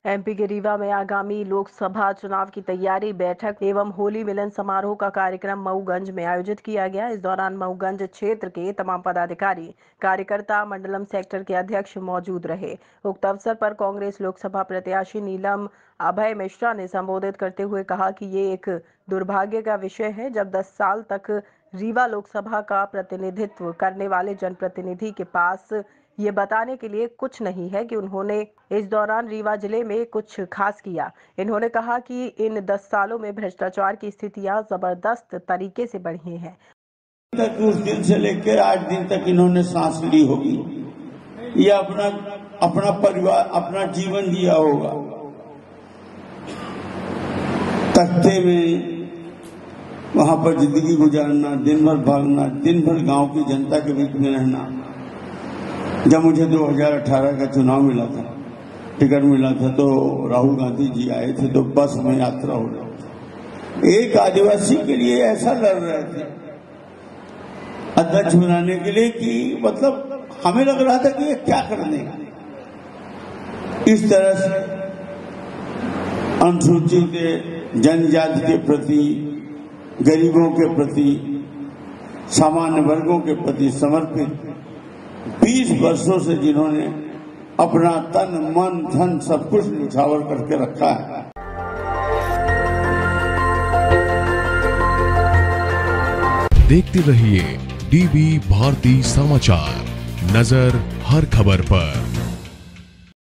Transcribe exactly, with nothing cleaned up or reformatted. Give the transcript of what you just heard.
MP के रीवा में आगामी लोकसभा चुनाव की तैयारी बैठक एवं होली मिलन समारोह का कार्यक्रम मऊगंज में आयोजित किया गया। इस दौरान मऊगंज क्षेत्र के तमाम पदाधिकारी, कार्यकर्ता, मंडलम सेक्टर के अध्यक्ष मौजूद रहे। उक्त अवसर पर कांग्रेस लोकसभा प्रत्याशी नीलम अभय मिश्रा ने संबोधित करते हुए कहा कि ये एक दुर्भाग्य का विषय है जब दस साल तक रीवा लोकसभा का प्रतिनिधित्व करने वाले जनप्रतिनिधि के पास ये बताने के लिए कुछ नहीं है कि उन्होंने इस दौरान रीवा जिले में कुछ खास किया। इन्होंने कहा कि इन दस सालों में भ्रष्टाचार की स्थितियां जबरदस्त तरीके से बढ़ी हैं। तक उस दिन से लेकर आठ दिन तक इन्होंने सांस ली होगी, ये अपना अपना परिवार अपना जीवन दिया होगा। तख्ते में वहां पर जिंदगी गुजारना, दिन भर भागना, दिन भर गांव की जनता के बीच में रहना। जब मुझे दो हज़ार अठारह का चुनाव मिला था, टिकट मिला था, तो राहुल गांधी जी आए थे, तो बस में यात्रा हो रही थी। एक आदिवासी के लिए ऐसा लड़ रहे थे अध्यक्ष बनाने के लिए कि मतलब हमें लग रहा था कि ये क्या कर देगा। इस तरह से अनुसूचित जनजाति के प्रति, गरीबों के प्रति, सामान्य वर्गों के प्रति समर्पित बीस वर्षों से जिन्होंने अपना तन, मन, धन सब कुछ निछावर करके रखा है। देखते रहिए डीबी भारती समाचार, नजर हर खबर पर।